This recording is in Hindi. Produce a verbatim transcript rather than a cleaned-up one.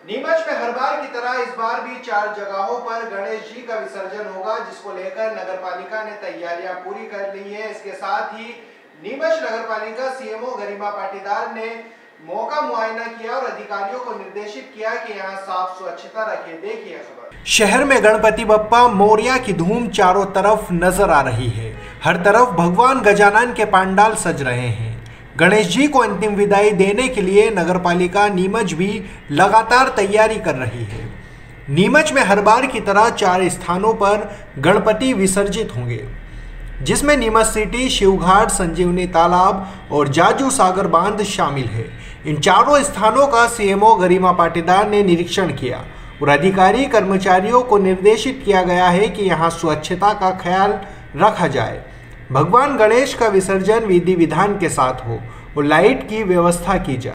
नीमच में हर बार की तरह इस बार भी चार जगहों पर गणेश जी का विसर्जन होगा, जिसको लेकर नगर पालिका ने तैयारियां पूरी कर ली है। इसके साथ ही नीमच नगर पालिका सीएमओ गरिमा पाटीदार ने मौका मुआयना किया और अधिकारियों को निर्देशित किया कि यहां साफ स्वच्छता रखें। देखिए खबर। शहर में गणपति बप्पा मोरिया की धूम चारों तरफ नजर आ रही है। हर तरफ भगवान गजानन के पंडाल सज रहे हैं। गणेश जी को अंतिम विदाई देने के लिए नगरपालिका नीमच भी लगातार तैयारी कर रही है। नीमच में हर बार की तरह चार स्थानों पर गणपति विसर्जित होंगे, जिसमें नीमच सिटी, शिवघाट, संजीवनी तालाब और जाजू सागर बांध शामिल है। इन चारों स्थानों का सीएमओ गरिमा पाटीदार ने निरीक्षण किया और अधिकारी कर्मचारियों को निर्देशित किया गया है कि यहां स्वच्छता का ख्याल रखा जाए, भगवान गणेश का विसर्जन विधि विधान के साथ हो और लाइट की व्यवस्था की जाए।